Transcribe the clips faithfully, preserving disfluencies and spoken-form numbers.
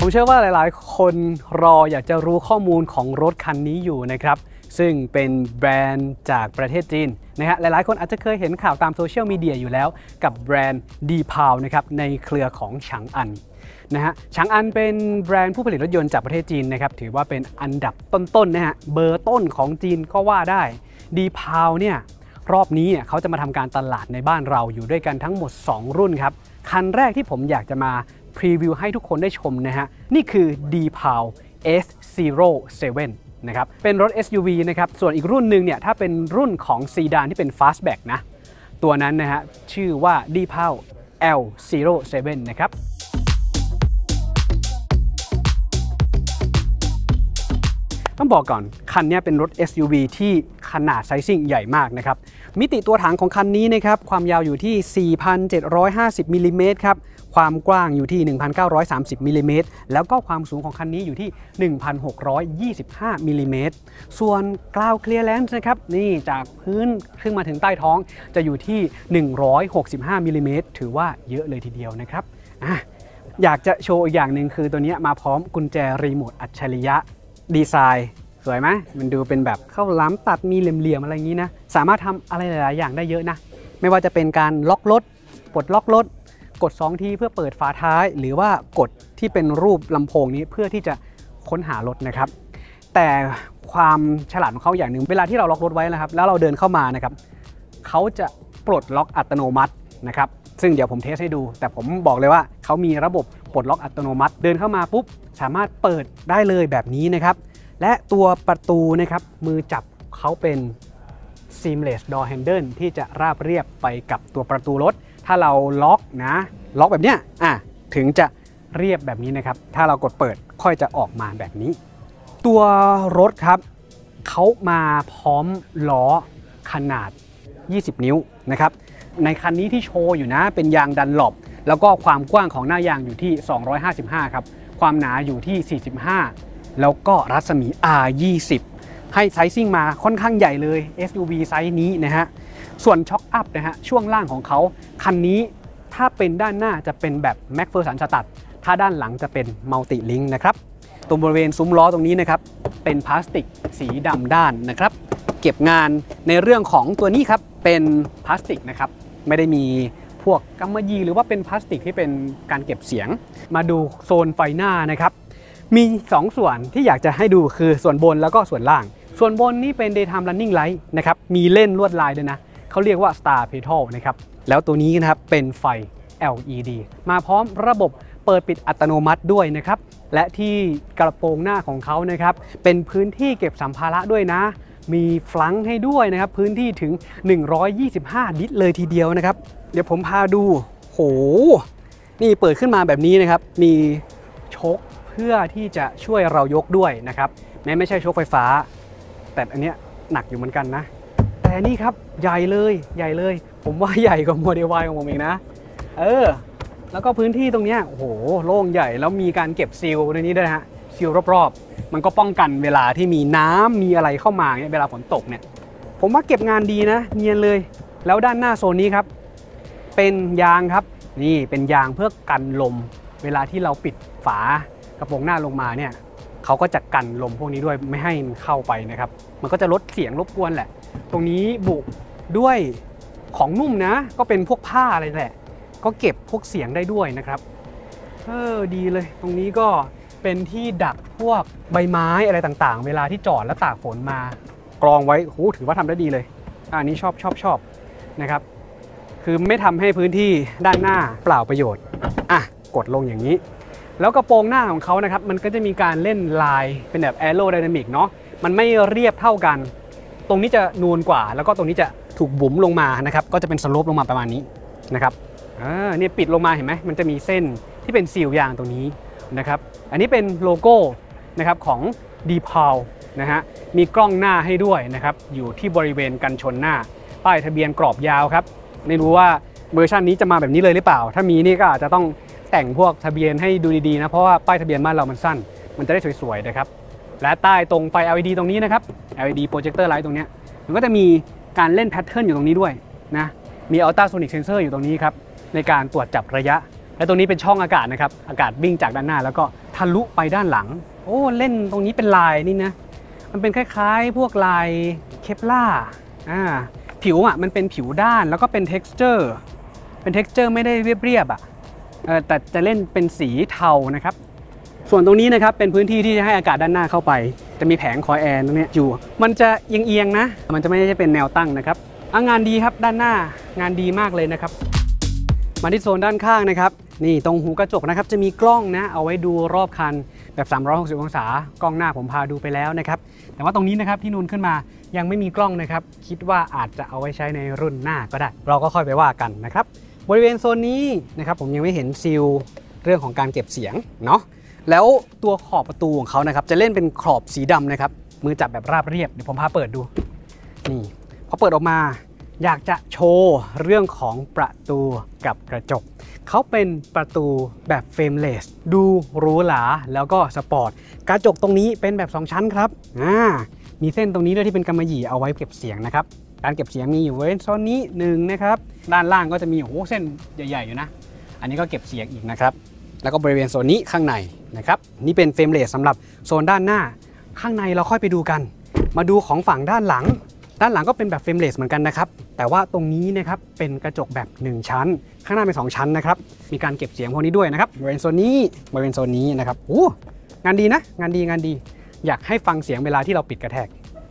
ผมเชื่อว่าหลายๆคนรออยากจะรู้ข้อมูลของรถคันนี้อยู่นะครับซึ่งเป็นแบรนด์จากประเทศจีนนะฮะหลายๆคนอาจจะเคยเห็นข่าวตามโซเชียลมีเดียอยู่แล้วกับแบรนด์ดีพาวนะครับในเครือของฉางอันนะฮะฉางอันเป็นแบรนด์ผู้ผลิตรถยนต์จากประเทศจีนนะครับถือว่าเป็นอันดับต้นๆนะฮะเบอร์ต้นของจีนก็ว่าได้ดีพาวเนี่ยรอบนี้เนี่ยเขาจะมาทำการตลาดในบ้านเราอยู่ด้วยกันทั้งหมดสองรุ่นครับคันแรกที่ผมอยากจะมาพรีวิวให้ทุกคนได้ชมนะฮะนี่คือ ดี พี เอ แอล เอส ศูนย์ เจ็ด นะครับเป็นรถ เอส ยู วี นะครับส่วนอีกรุ่นหนึ่งเนี่ยถ้าเป็นรุ่นของซีดานที่เป็น Fastback นะตัวนั้นนะฮะชื่อว่า ดี พี เอ แอล แอล ศูนย์ เจ็ด นะครับต้องบอกก่อนคันนี้เป็นรถ เอส ยู วี ที่ขนาดไซซิ่งใหญ่มากนะครับมิติตัวถังของคันนี้นะครับความยาวอยู่ที่ สี่พันเจ็ดร้อยห้าสิบ มิลลิเมตรครับความกว้างอยู่ที่ หนึ่งพันเก้าร้อยสามสิบ มิลลิเมตรแล้วก็ความสูงของคันนี้อยู่ที่ หนึ่งพันหกร้อยยี่สิบห้า มิลลิเมตรส่วนกราวด์เคลียร์แลนซ์นะครับนี่จากพื้นขึ้นมาถึงใต้ท้องจะอยู่ที่ หนึ่งร้อยหกสิบห้า มิลลิเมตรถือว่าเยอะเลยทีเดียวนะครับอ่ะอยากจะโชว์อีกอย่างหนึ่งคือตัวนี้มาพร้อมกุญแจรีโมทอัจฉริยะดีไซน์สวยไหมมันดูเป็นแบบเข้าล้ำตัดมีเหลี่ยมๆอะไรอย่างนี้นะสามารถทำอะไรหลายๆอย่างได้เยอะนะไม่ว่าจะเป็นการล็อกรถปลดล็อกรถกดสองทีเพื่อเปิดฝาท้ายหรือว่ากดที่เป็นรูปลำโพงนี้เพื่อที่จะค้นหารถนะครับแต่ความฉลาดของเขาอย่างหนึ่งเวลาที่เราล็อกรถไว้นะครับแล้วเราเดินเข้ามานะครับเขาจะปลดล็อกอัตโนมัตินะครับซึ่งเดี๋ยวผมเทสให้ดูแต่ผมบอกเลยว่าเขามีระบบปลดล็อกอัตโนมัติเดินเข้ามาปุ๊บสามารถเปิดได้เลยแบบนี้นะครับและตัวประตูนะครับมือจับเขาเป็น seamless door handle ที่จะราบเรียบไปกับตัวประตูรถถ้าเราล็อกนะล็อกแบบเนี้ยอ่ะถึงจะเรียบแบบนี้นะครับถ้าเรากดเปิดค่อยจะออกมาแบบนี้ตัวรถครับเขามาพร้อมล้อขนาดยี่สิบนิ้วนะครับในคันนี้ที่โชว์อยู่นะเป็นยางดันหลบแล้วก็ความกว้างของหน้ายางอยู่ที่สองร้อยห้าสิบห้าครับความหนาอยู่ที่สี่สิบห้าแล้วก็รัศมี อาร์ ยี่สิบ ให้ไซซิ่งมาค่อนข้างใหญ่เลย เอส ยู วี ไซส์นี้นะฮะส่วนช็อคอัพนะฮะช่วงล่างของเขาคันนี้ถ้าเป็นด้านหน้าจะเป็นแบบแม็กเฟอร์สันสตัดถ้าด้านหลังจะเป็นมัลติลิงก์นะครับตรงบริเวณซุ้มล้อตรงนี้นะครับเป็นพลาสติกสีดำด้านนะครับเก็บงานในเรื่องของตัวนี้ครับเป็นพลาสติกนะครับไม่ได้มีพวกกำมะหยี่หรือว่าเป็นพลาสติกที่เป็นการเก็บเสียงมาดูโซนไฟหน้านะครับมีสองส่วนที่อยากจะให้ดูคือส่วนบนแล้วก็ส่วนล่างส่วนบนนี่เป็น Daytime Running Light นะครับมีเล่นลวดลายด้วยนะเขาเรียกว่า Star Petal นะครับแล้วตัวนี้นะครับเป็นไฟ แอล อี ดี มาพร้อมระบบเปิดปิดอัตโนมัติด้วยนะครับและที่กระโปรงหน้าของเขานะครับเป็นพื้นที่เก็บสัมภาระด้วยนะมีฟลังก์ให้ด้วยนะครับพื้นที่ถึงหนึ่งร้อยยี่สิบห้าลิตรเลยทีเดียวนะครับเดี๋ยวผมพาดูโหนี่เปิดขึ้นมาแบบนี้นะครับมีโชคเพื่อที่จะช่วยเรายกด้วยนะครับแม้ไม่ใช่โชคไฟฟ้าแต่อันเนี้ยหนักอยู่เหมือนกันนะแต่นี่ครับใหญ่เลยใหญ่เลยผมว่าใหญ่กว่าโมเดล Y ของผมเองนะเออแล้วก็พื้นที่ตรงนี้โอ้โหโล่งใหญ่แล้วมีการเก็บซีลในนี้ด้วยฮะซีลรอบๆมันก็ป้องกันเวลาที่มีน้ำมีอะไรเข้ามาเนี่ยเวลาฝนตกเนี่ยผมว่าเก็บงานดีนะเนียนเลยแล้วด้านหน้าโซนนี้ครับเป็นยางครับนี่เป็นยางเพื่อกันลมเวลาที่เราปิดฝากระโปรงหน้าลงมาเนี่ยเขาก็จะกันลมพวกนี้ด้วยไม่ให้มันเข้าไปนะครับมันก็จะลดเสียงรบกวนแหละตรงนี้บุด้วยของนุ่มนะก็เป็นพวกผ้าอะไรแหละก็เก็บพวกเสียงได้ด้วยนะครับเออดีเลยตรงนี้ก็เป็นที่ดักพวกใบไม้อะไรต่างๆเวลาที่จอดแล้วตากฝนมากรองไว้โหถือว่าทำได้ดีเลยอันนี้ชอบชอบชอบนะครับคือไม่ทำให้พื้นที่ด้านหน้าเปล่าประโยชน์อ่ะกดลงอย่างนี้แล้วกระโปรงหน้าของเขานะครับมันก็จะมีการเล่นลายเป็นแบบแอโรไดนามิกเนาะมันไม่เรียบเท่ากันตรงนี้จะนูนกว่าแล้วก็ตรงนี้จะถูกบุ๋มลงมานะครับก็จะเป็นสโลปลงมาประมาณนี้นะครับอ่าเนี่ยปิดลงมาเห็นไหมมันจะมีเส้นที่เป็นซีลยางตรงนี้นะครับอันนี้เป็นโลโก้นะครับของ ดี พี เอ แอล นะฮะมีกล้องหน้าให้ด้วยนะครับอยู่ที่บริเวณกันชนหน้าป้ายทะเบียนกรอบยาวครับไม่รู้ว่าเวอร์ชันนี้จะมาแบบนี้เลยหรือเปล่าถ้ามีนี่ก็อาจจะต้องแต่งพวกทะเบียนให้ดูดีๆนะเพราะว่าป้ายทะเบียนบ้านเรามันสั้นมันจะได้สวยๆนะครับและใต้ตรงไฟ แอล อี ดี ตรงนี้นะครับ แอล อี ดี Projector Light ตรงนี้มันก็จะมีการเล่นแพทเทิร์นอยู่ตรงนี้ด้วยนะมี Ultrasonic Sensor อยู่ตรงนี้ครับในการตรวจจับระยะและตรงนี้เป็นช่องอากาศนะครับอากาศวิ่งจากด้านหน้าแล้วก็ทะลุไปด้านหลังโอ้เล่นตรงนี้เป็นลายนี่นะมันเป็นคล้ายๆพวกลายเคปล่าอ่าผิวอ่ะมันเป็นผิวด้านแล้วก็เป็น texture เป็น texture ไม่ได้เรียบๆอ่ะเออแต่จะเล่นเป็นสีเทานะครับส่วนตรงนี้นะครับเป็นพื้นที่ที่จะให้อากาศด้านหน้าเข้าไปจะมีแผงคอยแอร์ตรงนี้อยู่มันจะเอียงๆนะมันจะไม่ได้เป็นแนวตั้งนะครับงานดีครับด้านหน้างานดีมากเลยนะครับมาที่โซนด้านข้างนะครับนี่ตรงหูกระจกนะครับจะมีกล้องนะเอาไว้ดูรอบคันแบบสามร้อยหกสิบองศากล้องหน้าผมพาดูไปแล้วนะครับแต่ว่าตรงนี้นะครับที่นูนขึ้นมายังไม่มีกล้องนะครับคิดว่าอาจจะเอาไว้ใช้ในรุ่นหน้าก็ได้เราก็ค่อยไปว่ากันนะครับบริเวณโซนนี้นะครับผมยังไม่เห็นซีลเรื่องของการเก็บเสียงเนาะแล้วตัวขอบประตูของเขานะครับจะเล่นเป็นขอบสีดำนะครับมือจับแบบราบเรียบเดี๋ยวผมพาเปิดดูนี่พอเปิดออกมาอยากจะโชว์เรื่องของประตูกับกระจกเขาเป็นประตูแบบเฟรมเลสดูหรูหราแล้วก็สปอร์ตกระจกตรงนี้เป็นแบบสองชั้นครับอ่ามีเส้นตรงนี้ด้วยที่เป็นกำมะหยี่เอาไว้เก็บเสียงนะครับการเก็บเสียงมีอยู่บริเวณโซนนี้หนึ่งนะครับด้านล่างก็จะมีโอ้โหเส้นใหญ่ๆอยู่นะอันนี้ก็เก็บเสียงอีกนะครับแล้วก็บริเวณโซนนี้ข้างในนะครับนี่เป็นเฟรมเลสสำหรับโซนด้านหน้าข้างในเราค่อยไปดูกันมาดูของฝั่งด้านหลังด้านหลังก็เป็นแบบเฟรมเลสเหมือนกันนะครับแต่ว่าตรงนี้นะครับเป็นกระจกแบบหนึ่งชั้นข้างหน้าเป็นสองชั้นนะครับมีการเก็บเสียงพวกนี้ด้วยนะครับบริเวณโซนนี้บริเวณโซนนี้นะครับโอ้งานดีนะงานดีงานดีอยากให้ฟังเสียงเวลาที่เราปิดกระแทก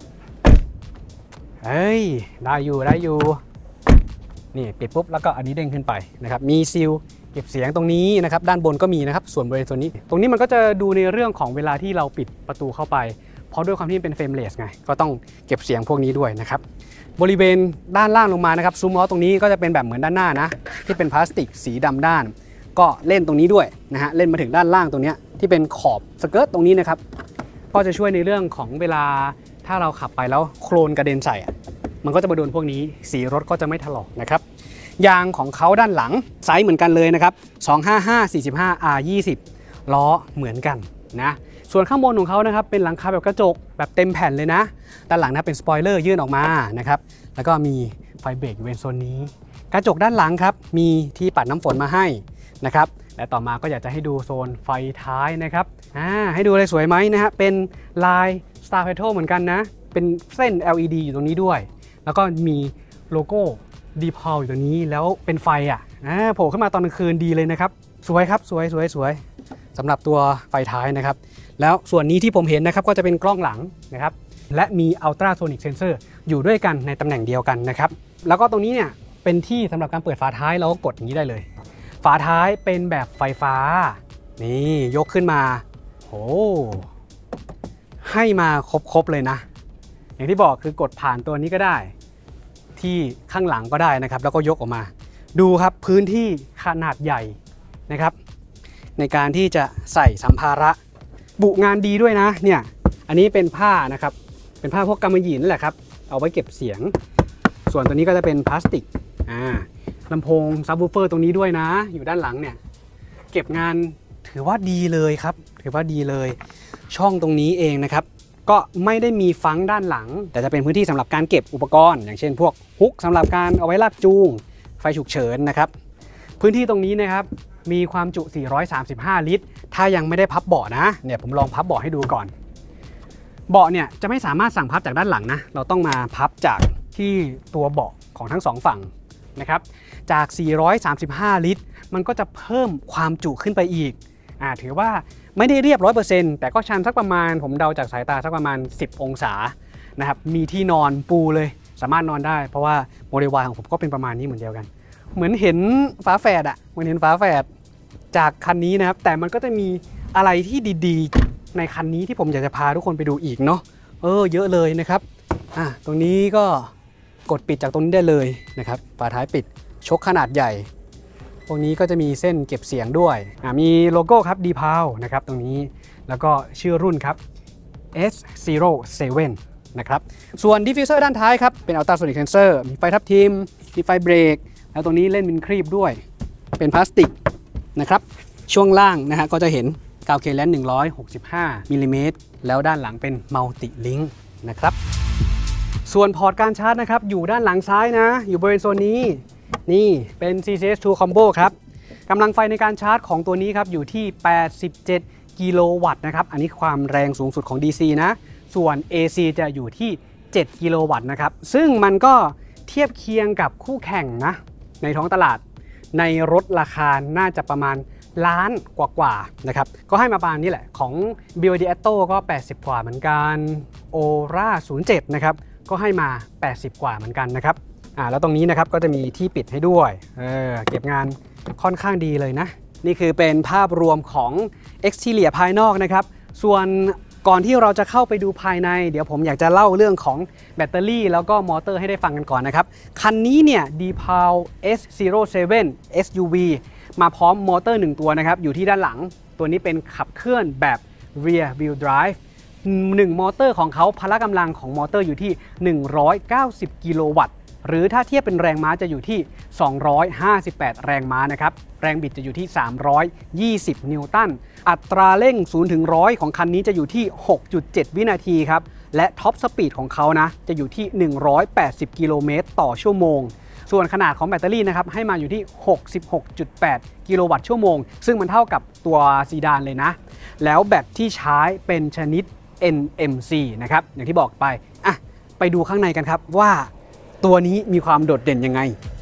เฮ้ยได้อยู่ได้อยู่นี่ปิดปุ๊บแล้วก็อันนี้เด้งขึ้นไปนะครับมีซีลเก็บเสียงตรงนี้นะครับด้านบนก็มีนะครับส่วนบริเวณโซนนี้ตรงนี้มันก็จะดูในเรื่องของเวลาที่เราปิดประตูเข้าไปเพราะด้วยความที่เป็นเฟรมเลสไงก็ต้องเก็บเสียงพวกนี้ด้วยนะครับบริเวณด้านล่างลงมานะครับซุ้มล้อตรงนี้ก็จะเป็นแบบเหมือนด้านหน้านะที่เป็นพลาสติกสีดำด้านก็เล่นตรงนี้ด้วยนะฮะเล่นมาถึงด้านล่างตรงนี้ที่เป็นขอบสเกิร์ตตรงนี้นะครับก็จะช่วยในเรื่องของเวลาถ้าเราขับไปแล้วโคลนกระเด็นใส่มันก็จะมาโดนพวกนี้สีรถก็จะไม่ถลอกนะครับยางของเขาด้านหลังไซส์เหมือนกันเลยนะครับสองห้าห้า สี่สิบห้า อาร์ ยี่สิบ ล้อเหมือนกันนะส่วนข้างบนของเขานะครับเป็นหลังคาแบบกระจกแบบเต็มแผ่นเลยนะด้านหลังนะเป็นสปอยเลอร์ยื่นออกมานะครับแล้วก็มีไฟเบรกอยู่ในโซนนี้กระจกด้านหลังครับมีที่ปัดน้ำฝนมาให้นะครับและต่อมาก็อยากจะให้ดูโซนไฟท้ายนะครับอ่าให้ดูเลยสวยไหมนะฮะเป็นลาย Star Petrol เหมือนกันนะเป็นเส้น แอล อี ดี อยู่ตรงนี้ด้วยแล้วก็มีโลโก้ดีพาวอยู่ตรงนี้แล้วเป็นไฟอ่ะโผล่ขึ้นมาตอนกลางคืนดีเลยนะครับสวยครับสวยสวยสวยสำหรับตัวไฟท้ายนะครับแล้วส่วนนี้ที่ผมเห็นนะครับก็จะเป็นกล้องหลังนะครับและมี Ultrasonic Sensor อยู่ด้วยกันในตำแหน่งเดียวกันนะครับแล้วก็ตรงนี้เนี่ยเป็นที่สำหรับการเปิดฝาท้ายเราก็กดอย่างนี้ได้เลยฝาท้ายเป็นแบบไฟฟ้านี่ยกขึ้นมาโอ้ให้มาครบๆเลยนะอย่างที่บอกคือกดผ่านตัวนี้ก็ได้ที่ข้างหลังก็ได้นะครับแล้วก็ยกออกมาดูครับพื้นที่ขนาดใหญ่นะครับในการที่จะใส่สัมภาระบุงานดีด้วยนะเนี่ยอันนี้เป็นผ้านะครับเป็นผ้าพวกกำมะหยี่นั่นแหละครับเอาไว้เก็บเสียงส่วนตัวนี้ก็จะเป็นพลาสติกอ่าลำโพงซับวูฟเฟอร์ตรงนี้ด้วยนะอยู่ด้านหลังเนี่ยเก็บงานถือว่าดีเลยครับถือว่าดีเลยช่องตรงนี้เองนะครับก็ไม่ได้มีฟังด้านหลังแต่จะเป็นพื้นที่สำหรับการเก็บอุปกรณ์อย่างเช่นพวกฮุกสำหรับการเอาไว้ลากจูงไฟฉุกเฉินนะครับพื้นที่ตรงนี้นะครับมีความจุสี่ร้อยสามสิบห้าลิตรถ้ายังไม่ได้พับเบาะนะเนี่ยผมลองพับเบาะให้ดูก่อนเบาะเนี่ยจะไม่สามารถสั่งพับจากด้านหลังนะเราต้องมาพับจากที่ตัวเบาะของทั้งสองฝั่งนะครับจากสี่ร้อยสามสิบห้าลิตรมันก็จะเพิ่มความจุขึ้นไปอีกอ่าถือว่าไม่ได้เรียบ ร้อยเปอร์เซ็นต์ แต่ก็ชันสักประมาณผมเดาจากสายตาสักประมาณสิบองศานะครับมีที่นอนปูเลยสามารถนอนได้เพราะว่าโมเดล Y ของผมก็เป็นประมาณนี้เหมือนเดียวกันเหมือนเห็นฝาแฝดอะเหมือนเห็นฝาแฝดจากคันนี้นะครับแต่มันก็จะมีอะไรที่ดีๆในคันนี้ที่ผมอยากจะพาทุกคนไปดูอีกเนาะเออเยอะเลยนะครับอ่ะตรงนี้ก็กดปิดจากตรงนี้ได้เลยนะครับฝาท้ายปิดชกขนาดใหญ่ตรงนี้ก็จะมีเส้นเก็บเสียงด้วยมีโลโก้ครับ ดี พี เอ แอล นะครับตรงนี้แล้วก็ชื่อรุ่นครับ เอส ศูนย์ เจ็ด นะครับส่วนดิฟฟิวเซอร์ด้านท้ายครับเป็น Ultrasonic Sensor มีไฟทับทิมมีไฟเบรกแล้วตรงนี้เล่นเป็นครีบด้วยเป็นพลาสติกนะครับช่วงล่างนะฮะก็จะเห็นกาวเคแลนหนึ่งร้อยหกสิบห้ามิลลิเมตรแล้วด้านหลังเป็นมัลติลิงค์นะครับส่วนพอร์ตการชาร์จนะครับอยู่ด้านหลังซ้ายนะอยู่บริเวณโซนนี้นี่เป็น ซี ซี เอส ทู Combo ครับกำลังไฟในการชาร์จของตัวนี้ครับอยู่ที่แปดสิบเจ็ดกิโลวัตต์นะครับอันนี้ความแรงสูงสุดของ ดี ซี นะส่วน เอ ซี จะอยู่ที่เจ็ดกิโลวัตต์นะครับซึ่งมันก็เทียบเคียงกับคู่แข่งนะในท้องตลาดในรถราคาน่าจะประมาณล้านกว่าๆนะครับก็ให้มาประมาณนี้แหละของ บี วาย ดี Atto ก็แปดสิบกว่าเหมือนกัน Aura ศูนย์เจ็ดนะครับก็ให้มาแปดสิบกว่าเหมือนกันนะครับอ่าแล้วตรงนี้นะครับก็จะมีที่ปิดให้ด้วยเออเก็บงานค่อนข้างดีเลยนะนี่คือเป็นภาพรวมของ Exterior ภายนอกนะครับส่วนก่อนที่เราจะเข้าไปดูภายในเดี๋ยวผมอยากจะเล่าเรื่องของแบตเตอรี่แล้วก็มอเตอร์ให้ได้ฟังกันก่อนนะครับคันนี้เนี่ย ดี พี เอ แอล เอส ศูนย์ เจ็ด เอส ยู วี มาพร้อมมอเตอร์หนึ่งตัวนะครับอยู่ที่ด้านหลังตัวนี้เป็นขับเคลื่อนแบบ Rear Wheel Drive หนึ่งมอเตอร์ของเขาพละกำลังของมอเตอร์อยู่ที่หนึ่งร้อยเก้าสิบกิโลวัตต์หรือถ้าเทียบเป็นแรงม้าจะอยู่ที่สองร้อยห้าสิบแปดแรงม้านะครับแรงบิดจะอยู่ที่สามร้อยยี่สิบนิวตันอัตราเร่งศูนย์ถึงหนึ่งร้อยของคันนี้จะอยู่ที่ หกจุดเจ็ด วินาทีครับและท็อปสปีดของเขานะจะอยู่ที่หนึ่งร้อยแปดสิบกิโลเมตรต่อชั่วโมงส่วนขนาดของแบตเตอรี่นะครับให้มาอยู่ที่ หกสิบหกจุดแปด กิโลวัตต์ชั่วโมงซึ่งมันเท่ากับตัวซีดานเลยนะแล้วแบตที่ใช้เป็นชนิด เอ็น เอ็ม ซี นะครับอย่างที่บอกไปอ่ะไปดูข้างในกันครับว่าตัวนี้มีความโดดเด่นยังไง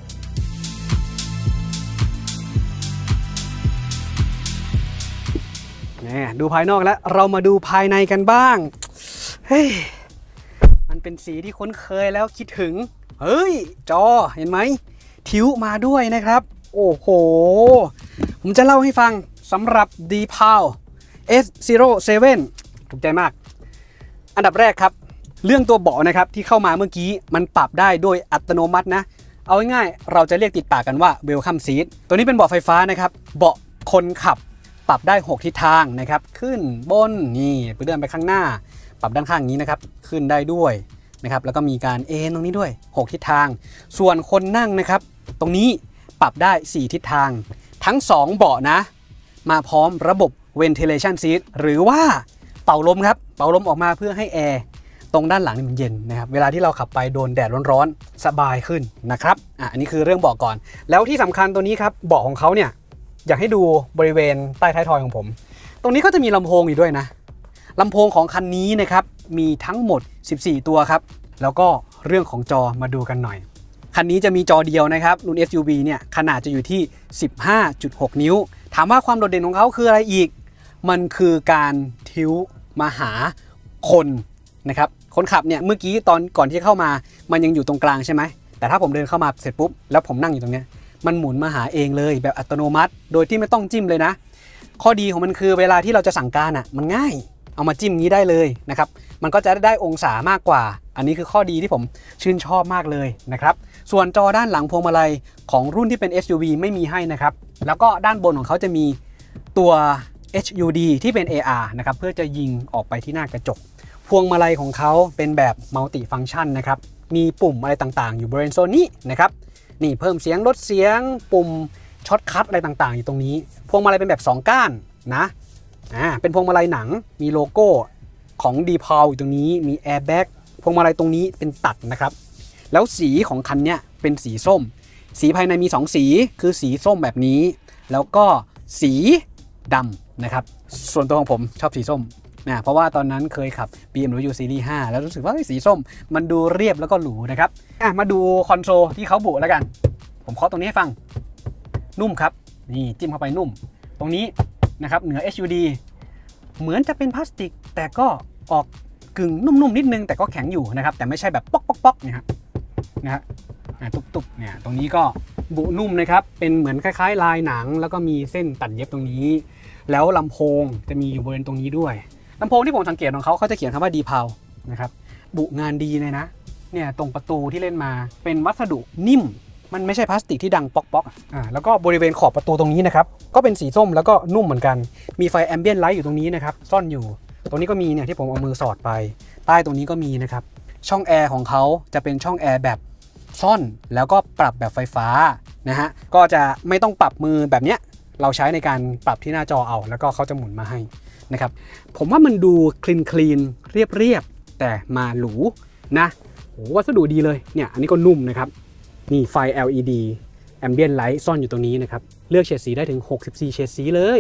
เนี่ยดูภายนอกแล้วเรามาดูภายในกันบ้างเฮ้ยมันเป็นสีที่คุ้นเคยแล้วคิดถึงเฮ้ยจอเห็นไหมทิวมาด้วยนะครับโอ้โหผมจะเล่าให้ฟังสำหรับ ดี พี เอ แอล เอส ศูนย์ เจ็ด ถูกใจมากอันดับแรกครับเรื่องตัวเบาะนะครับที่เข้ามาเมื่อกี้มันปรับได้โดยอัตโนมัตินะเอาง่ายๆเราจะเรียกติดปากกันว่า Welcome Seat ตัวนี้เป็นเบาะไฟฟ้านะครับเบาะคนขับปรับได้หกทิศทางนะครับขึ้นบนนี่ไปเดินไปข้างหน้าปรับด้านข้างนี้นะครับขึ้นได้ด้วยนะครับแล้วก็มีการเอนตรงนี้ด้วยหกทิศทางส่วนคนนั่งนะครับตรงนี้ปรับได้สี่ทิศทางทั้งสองเบาะนะมาพร้อมระบบ Ventilation Seat หรือว่าเป่าลมครับเป่าลมออกมาเพื่อให้แอร์ตรงด้านหลังนี่มันเย็นนะครับเวลาที่เราขับไปโดนแดดร้อนๆสบายขึ้นนะครับอ่ะอันนี้คือเรื่องเบาะก่อนแล้วที่สำคัญตัวนี้ครับเบาะของเขาเนี่ยอยากให้ดูบริเวณใต้ท้ายทอยของผมตรงนี้ก็จะมีลำโพงอยู่ด้วยนะลำโพงของคันนี้นะครับมีทั้งหมดสิบสี่ตัวครับแล้วก็เรื่องของจอมาดูกันหน่อยคันนี้จะมีจอเดียวนะครับรุ่น เอส ยู วี เนี่ยขนาดจะอยู่ที่ สิบห้าจุดหก นิ้วถามว่าความโดดเด่นของเขาคืออะไรอีกมันคือการทิวมาหาคนนะครับคนขับเนี่ยเมื่อกี้ตอนก่อนที่เข้ามามันยังอยู่ตรงกลางใช่ไหมแต่ถ้าผมเดินเข้ามาเสร็จปุ๊บแล้วผมนั่งอยู่ตรงนี้มันหมุนมาหาเองเลยแบบอัตโนมัติโดยที่ไม่ต้องจิ้มเลยนะข้อดีของมันคือเวลาที่เราจะสั่งการอ่ะมันง่ายเอามาจิ้มนี้ได้เลยนะครับมันก็จะได้องศามากกว่าอันนี้คือข้อดีที่ผมชื่นชอบมากเลยนะครับส่วนจอด้านหลังพวงมาลัยของรุ่นที่เป็น เอส ยู วี ไม่มีให้นะครับแล้วก็ด้านบนของเขาจะมีตัว เอช ยู ดี ที่เป็น เอ อาร์ นะครับเพื่อจะยิงออกไปที่หน้ากระจกพวงมาลัยของเขาเป็นแบบมัลติฟังก์ชันนะครับมีปุ่มอะไรต่างๆอยู่บริเวณโซนนี้นะครับนี่เพิ่มเสียงลดเสียงปุ่มช็อตคัทอะไรต่างๆอยู่ตรงนี้พวงมาลัยเป็นแบบสองก้านนะอ่าเป็นพวงมาลัยหนังมีโลโก้ของ ดี พี เอ แอล อยู่ตรงนี้มีแอร์แบ็กพวงมาลัยตรงนี้เป็นตัดนะครับแล้วสีของคันเนี้ยเป็นสีส้มสีภายในมีสองสีคือสีส้มแบบนี้แล้วก็สีดำนะครับส่วนตัวของผมชอบสีส้มนะเพราะว่าตอนนั้นเคยขับ บี เอ็ม ดับเบิลยู ซีรีส์ ห้าแล้วรู้สึกว่าสีส้มมันดูเรียบแล้วก็หรูนะครับอ่ะมาดูคอนโซลที่เขาบุแล้วกันผมเคาะตรงนี้ให้ฟังนุ่มครับนี่จิ้มเข้าไปนุ่มตรงนี้นะครับเหนือ เอช ยู ดี เหมือนจะเป็นพลาสติกแต่ก็ออกกึ่งนุ่มๆนิดนึงแต่ก็แข็งอยู่นะครับแต่ไม่ใช่แบบป๊อกๆๆนะครับนะฮะตุบๆเนี่ยตรงนี้ก็บุนุ่มนะครับเป็นเหมือนคล้ายๆลายหนังแล้วก็มีเส้นตัดเย็บตรงนี้แล้วลำโพงจะมีอยู่บริเวณตรงนี้ด้วยลำโพงที่ผมสังเกตของเขาเขาจะเขียนคำว่า ดี พี เอ แอล นะครับบุงานดีเลยนะเนี่ยตรงประตูที่เล่นมาเป็นวัสดุนิ่มมันไม่ใช่พลาสติกที่ดังป๊อกๆอ่าแล้วก็บริเวณขอบประตูตรงนี้นะครับก็เป็นสีส้มแล้วก็นุ่มเหมือนกันมีไฟแอมเบียนไลท์อยู่ตรงนี้นะครับซ่อนอยู่ตรงนี้ก็มีเนี่ยที่ผมเอามือสอดไปใต้ตรงนี้ก็มีนะครับช่องแอร์ของเขาจะเป็นช่องแอร์แบบซ่อนแล้วก็ปรับแบบไฟฟ้านะฮะก็จะไม่ต้องปรับมือแบบเนี้ยเราใช้ในการปรับที่หน้าจอเอาแล้วก็เขาจะหมุนมาให้นะครับผมว่ามันดูคลีนคลีนเรียบเรียบแต่มาหรูนะโหวัสดุดีเลยเนี่ยอันนี้ก็นุ่มนะครับนี่ไฟ แอล อี ดี Ambient Light ซ่อนอยู่ตรงนี้นะครับเลือกเฉดสีได้ถึงหกสิบสี่เฉดสีเลย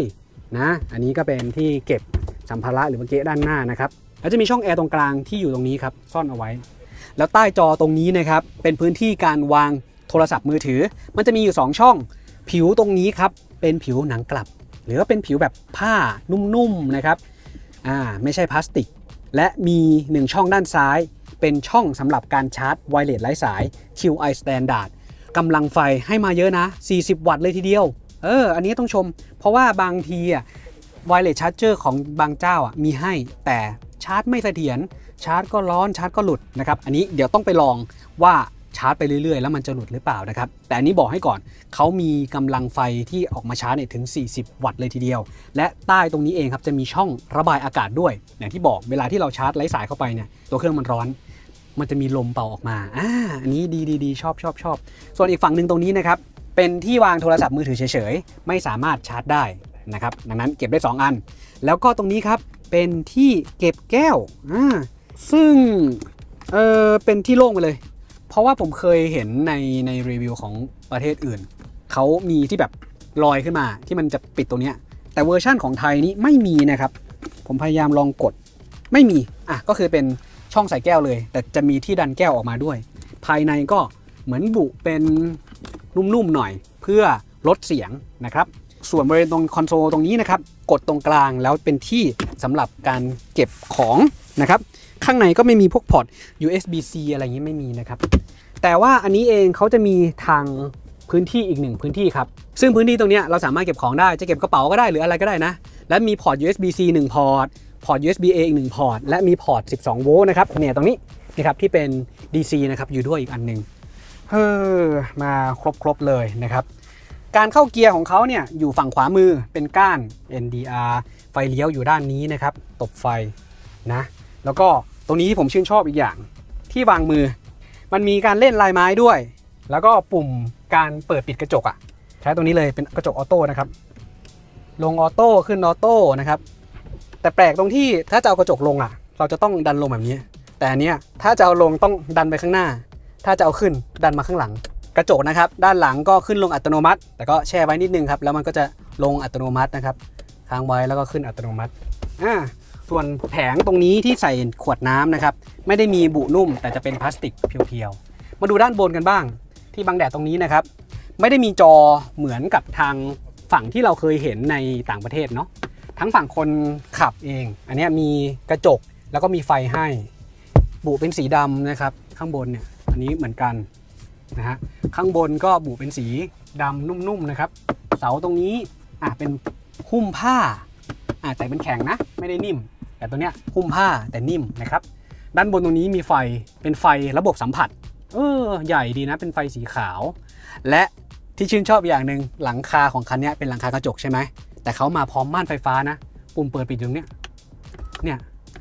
นะอันนี้ก็เป็นที่เก็บสัมภาระหรือว่าเกะด้านหน้านะครับแล้วจะมีช่องแอร์ตรงกลางที่อยู่ตรงนี้ครับซ่อนเอาไว้แล้วใต้จอตรงนี้นะครับเป็นพื้นที่การวางโทรศัพท์มือถือมันจะมีอยู่สองช่องผิวตรงนี้ครับเป็นผิวหนังกลับหรือว่าเป็นผิวแบบผ้านุ่มๆนะครับอ่าไม่ใช่พลาสติกและมีหนึ่งช่องด้านซ้ายเป็นช่องสำหรับการชาร์จไวเลสไร้สาย คิว ไอ Standard กำลังไฟให้มาเยอะนะสี่สิบวัตต์เลยทีเดียวเอออันนี้ต้องชมเพราะว่าบางทีอ่ะไวเลสชาร์จเจอร์ของบางเจ้าอ่ะมีให้แต่ชาร์จไม่เสถียรชาร์จก็ร้อนชาร์จก็หลุดนะครับอันนี้เดี๋ยวต้องไปลองว่าชาร์จไปเรื่อยๆแล้วมันจะหลุดหรือเปล่านะครับแต่อันนี้บอกให้ก่อนเขามีกำลังไฟที่ออกมาชาร์จเนี่ยถึงสี่สิบวัตต์เลยทีเดียวและใต้ตรงนี้เองครับจะมีช่องระบายอากาศด้วยอย่างที่บอกเวลาที่เราชาร์จไร้สายเข้าไปเนี่ยตัวเครื่องมันร้อนมันจะมีลมเป่าออกมาอ่าอันนี้ดีดีดีชอบชอบชอบส่วนอีกฝั่งหนึ่งตรงนี้นะครับเป็นที่วางโทรศัพท์มือถือเฉยๆไม่สามารถชาร์จได้นะครับดังนั้นเก็บได้สองอันแล้วก็ตรงนี้ครับเป็นที่เก็บแก้วอ่าซึ่งเออเป็นที่โล่งไปเลยเพราะว่าผมเคยเห็นในในรีวิวของประเทศอื่นเขามีที่แบบลอยขึ้นมาที่มันจะปิดตรงนี้แต่เวอร์ชั่นของไทยนี้ไม่มีนะครับผมพยายามลองกดไม่มีอ่ะก็คือเป็นช่องใส่แก้วเลยแต่จะมีที่ดันแก้วออกมาด้วยภายในก็เหมือนบุเป็นนุ่มๆหน่อยเพื่อลดเสียงนะครับส่วนบริเวณตรงคอนโซลตรงนี้นะครับกดตรงกลางแล้วเป็นที่สำหรับการเก็บของนะครับข้างในก็ไม่มีพวกพอร์ต ยู เอส บี ซี อะไรอย่างนี้ไม่มีนะครับแต่ว่าอันนี้เองเขาจะมีทางพื้นที่อีกหนึ่งพื้นที่ครับซึ่งพื้นที่ตรงนี้เราสามารถเก็บของได้จะเก็บกระเป๋าก็ได้หรืออะไรก็ได้นะและมีพอร์ต ยู เอส บี ซี หนึ่งพอร์ตพอร์ต ยู เอส บี เอ อีกหนึ่งพอร์ตและมีพอร์ตสิบสองโวลต์นะครับเนี่ยตรงนี้นะครับที่เป็น ดี ซี นะครับอยู่ด้วยอีกอันหนึ่งเฮ้อมาครบๆเลยนะครับการเข้าเกียร์ของเขาเนี่ยอยู่ฝั่งขวามือเป็นก้าน เอ็น ดี อาร์ ไฟเลี้ยวอยู่ด้านนี้นะครับตบไฟนะแล้วก็ตรงนี้ที่ผมชื่นชอบอีกอย่างที่วางมือมันมีการเล่นลายไม้ด้วยแล้วก็ปุ่มการเปิดปิดกระจกอ่ะใช้ตรงนี้เลยเป็นกระจกออโต้นะครับลงออโต้ขึ้นออโต้นะครับแต่แปลกตรงที่ถ้าจะเอากระจกลงอ่ะเราจะต้องดันลงแบบนี้แต่อันเนี้ยถ้าจะเอาลงต้องดันไปข้างหน้าถ้าจะเอาขึ้นดันมาข้างหลังกระจกนะครับด้านหลังก็ขึ้นลงอัตโนมัติแต่ก็แช่ไว้นิดนึงครับแล้วมันก็จะลงอัตโนมัตินะครับค้างไว้แล้วก็ขึ้นอัตโนมัติอ่าส่วนแผงตรงนี้ที่ใส่ขวดน้ำนะครับไม่ได้มีบุนุ่มแต่จะเป็นพลาสติกเพียวๆมาดูด้านบนกันบ้างที่บังแดดตรงนี้นะครับไม่ได้มีจอเหมือนกับทางฝั่งที่เราเคยเห็นในต่างประเทศเนาะทั้งฝั่งคนขับเองอันนี้มีกระจกแล้วก็มีไฟให้บุเป็นสีดำนะครับข้างบนเนี่ยอันนี้เหมือนกันนะฮะข้างบนก็บุเป็นสีดำนุ่มๆนะครับเสาตรงนี้อ่ะเป็นหุ้มผ้าอ่ะแต่เป็นแข็งนะไม่ได้นิ่มแต่ตัวเนี้ยหุ้มผ้าแต่นิ่มนะครับด้านบนตรงนี้มีไฟเป็นไฟระบบสัมผัสเออใหญ่ดีนะเป็นไฟสีขาวและที่ชื่นชอบอย่างหนึ่งหลังคาของคันนี้เป็นหลังคากระจกใช่ไหมแต่เขามาพร้อมม่านไฟฟ้านะปุ่มเปิดปิดตรงเนี้ยเนี่ย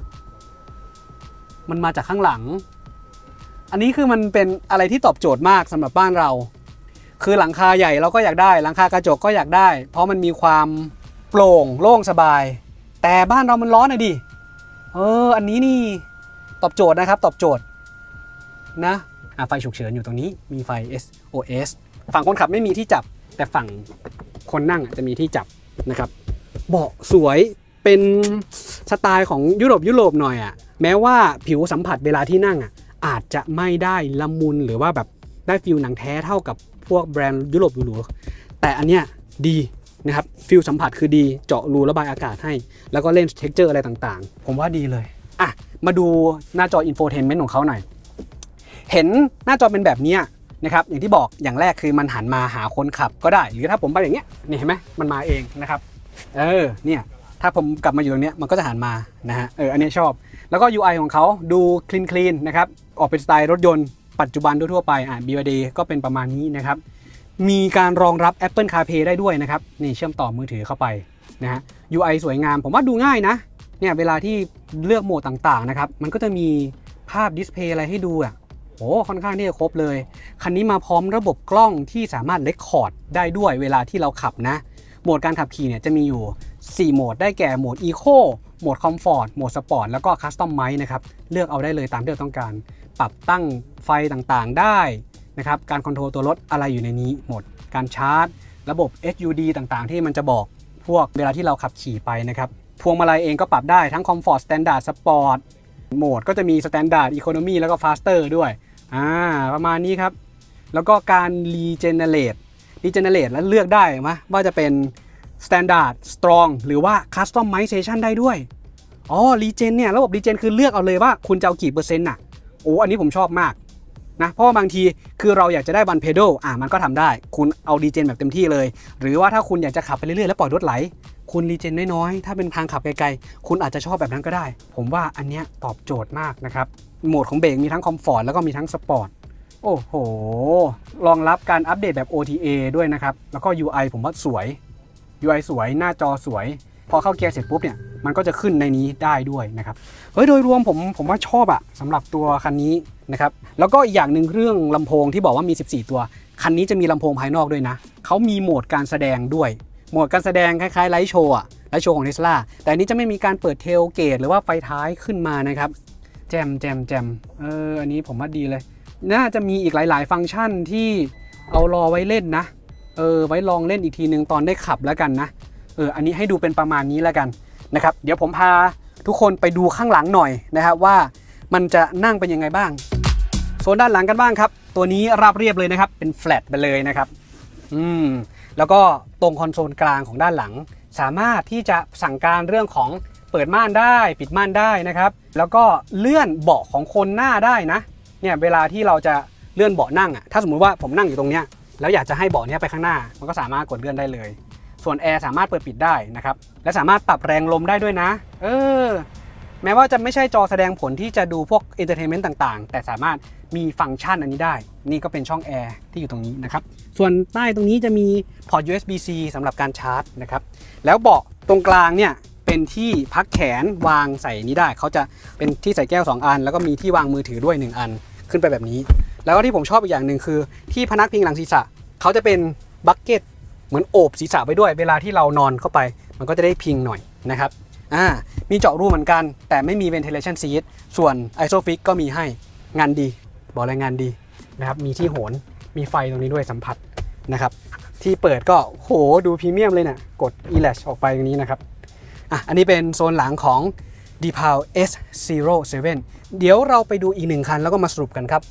มันมาจากข้างหลังอันนี้คือมันเป็นอะไรที่ตอบโจทย์มากสำหรับบ้านเราคือหลังคาใหญ่เราก็อยากได้หลังคากระจกก็อยากได้เพราะมันมีความโปร่งโล่งสบายแต่บ้านเรามันร้อนหน่อยดิเอออันนี้นี่ตอบโจทย์นะครับตอบโจทย์นะอ่ะไฟฉุกเฉินอยู่ตรงนี้มีไฟ เอส โอ เอส ฝั่งคนขับไม่มีที่จับแต่ฝั่งคนนั่งจะมีที่จับนะครับเบาะสวยเป็นสไตล์ของยุโรปยุโรปหน่อยอ่ะแม้ว่าผิวสัมผัสเวลาที่นั่งอ่ะอาจจะไม่ได้ละมุนหรือว่าแบบได้ฟิลหนังแท้เท่ากับพวกแบรนด์ยุโรปหรูๆแต่อันเนี้ยดีนะครับฟิลสัมผัสคือดีเจาะรูระบายอากาศให้แล้วก็เล่นเท็กเจอร์อะไรต่างๆผมว่าดีเลยอ่ะมาดูหน้าจออินโฟเทนเมนต์ของเขาหน่อยเห็นหน้าจอเป็นแบบนี้นะครับอย่างที่บอกอย่างแรกคือมันหันมาหาคนขับก็ได้หรือถ้าผมไปอย่างเงี้ยนี่เห็นไหมมันมาเองนะครับเออเนี่ยถ้าผมกลับมาอยู่ตรงนี้มันก็จะหันมานะฮะเอออันนี้ชอบแล้วก็ ยู ไอ ของเขาดูคลีนคลีนนะครับออกเป็นสไตล์รถยนต์ปัจจุบันทั่วไปอ่ะ บี วาย ดี ก็เป็นประมาณนี้นะครับมีการรองรับ Apple CarPlay ได้ด้วยนะครับนี่เชื่อมต่อมือถือเข้าไปนะฮะ ยู ไอ สวยงามผมว่าดูง่ายนะเนี่ยเวลาที่เลือกโหมดต่างๆนะครับมันก็จะมีภาพดิสเพย์อะไรให้ดูอ่ะโอ้ค่อนข้างที่จะครบเลยคันนี้มาพร้อมระบบกล้องที่สามารถเรคคอร์ดได้ด้วยเวลาที่เราขับนะโหมดการขับขี่เนี่ยจะมีอยู่สี่โหมดได้แก่โหมด Eco โหมด Comfort โหมด Sport แล้วก็ Customize นะครับเลือกเอาได้เลยตามที่เราต้องการปรับตั้งไฟต่างๆได้นะครับการคอนโทรลตัวรถอะไรอยู่ในนี้หมดการชาร์จระบบ เอช ยู ดี ต่างๆที่มันจะบอกพวกเวลาที่เราขับขี่ไปนะครับพวงมาลัยเองก็ปรับได้ทั้ง Comfort Standard Sport โหมดก็จะมี Standard Economy แล้วก็ Faster ด้วยอ่าประมาณนี้ครับแล้วก็การ Regenerate Regenerate แล้วเลือกได้ไหมว่าจะเป็น Standard Strong หรือว่า Customization ได้ด้วยอ๋อ Regen เนี่ยระบบ Regen คือเลือกเอาเลยว่าคุณจะเอากี่เปอร์เซ็นต์น่ะโอ้อันนี้ผมชอบมากนะเพราะว่าบางทีคือเราอยากจะได้วันเพด a อ่ะมันก็ทำได้คุณเอาดีเจนแบบเต็มที่เลยหรือว่าถ้าคุณอยากจะขับไปเรื่อยๆแล้วปล่อยรถไหลคุณรีเจนน้อยๆถ้าเป็นทางขับไกลๆคุณอาจจะชอบแบบนั้นก็ได้ผมว่าอันเนี้ยตอบโจทย์มากนะครับโหมดของเบรกมีทั้งคอมฟอร์ตแล้วก็มีทั้งสปอร์ตโอ้โหรองรับการอัปเดตแบบ โอ ที เอ ด้วยนะครับแล้วก็ ยู ไอ ผมว่าสวย ยู ไอ สวยหน้าจอสวยพอเข้าเกียร์เสร็จปุ๊บเนี่ยมันก็จะขึ้นในนี้ได้ด้วยนะครับเฮ้ยโดยรวมผมผมว่าชอบอะสำหรับตัวคันนี้นะครับแล้วก็อีกอย่างหนึ่งเรื่องลำโพงที่บอกว่ามีสิบสี่ตัวคันนี้จะมีลำโพงภายนอกด้วยนะเขามีโหมดการแสดงด้วยโหมดการแสดงคล้ายๆไลท์โชว์อะไลท์โชว์ของ Tesla แต่อันนี้จะไม่มีการเปิดเทลเกตหรือว่าไฟท้ายขึ้นมานะครับแจมแจมแจมเอออันนี้ผมว่าดีเลยน่าจะมีอีกหลายๆฟังก์ชันที่เอารอไว้เล่นนะเออไว้ลองเล่นอีกทีนึงตอนได้ขับแล้วกันนะเอออันนี้ให้ดูเป็นประมาณนี้แล้วกันนะครับเดี๋ยวผมพาทุกคนไปดูข้างหลังหน่อยนะครับว่ามันจะนั่งเป็นยังไงบ้างโซนด้านหลังกันบ้างครับตัวนี้ราบเรียบเลยนะครับเป็นแฟลตไปเลยนะครับอืมแล้วก็ตรงคอนโซลกลางของด้านหลังสามารถที่จะสั่งการเรื่องของเปิดม่านได้ปิดม่านได้นะครับแล้วก็เลื่อนเบาะของคนหน้าได้นะเนี่ยเวลาที่เราจะเลื่อนเบาะนั่งอ่ะถ้าสมมุติว่าผมนั่งอยู่ตรงเนี้ยแล้วอยากจะให้เบาะเนี้ยไปข้างหน้ามันก็สามารถกดเลื่อนได้เลยส่วนแอร์สามารถเปิดปิดได้นะครับและสามารถปรับแรงลมได้ด้วยนะเออแม้ว่าจะไม่ใช่จอแสดงผลที่จะดูพวกเอนเตอร์เทนเมนต์ต่างๆแต่สามารถมีฟังก์ชันอันนี้ได้นี่ก็เป็นช่องแอร์ที่อยู่ตรงนี้นะครับส่วนใต้ตรงนี้จะมีพอร์ต ยู เอส บี ซี สำหรับการชาร์จนะครับแล้วเบาะตรงกลางเนี่ยเป็นที่พักแขนวางใส่นี้ได้เขาจะเป็นที่ใส่แก้วสองอันแล้วก็มีที่วางมือถือด้วยหนึ่งอันขึ้นไปแบบนี้แล้วก็ที่ผมชอบอีกอย่างหนึ่งคือที่พนักพิงหลังศีรษะเขาจะเป็นบัคเก็ตเหมือนโอบศีรษะไปด้วยเวลาที่เรานอนเข้าไปมันก็จะได้พิงหน่อยนะครับอ่ามีเจาะรูเหมือนกันแต่ไม่มี ventilation seat ส่วน Isofix ก็มีให้งานดีบอกเลยงานดีนะครับมีที่โหนมีไฟตรงนี้ด้วยสัมผัสนะครับที่เปิดก็โหดูพรีเมียมเลยเนี่ยกด e-latch ออกไปตรงนี้นะครับอ่ะอันนี้เป็นโซนหลังของ deepal เอส ศูนย์ เจ็ด เดี๋ยวเราไปดูอีกหนึ่งคันแล้วก็มาสรุปกันครับ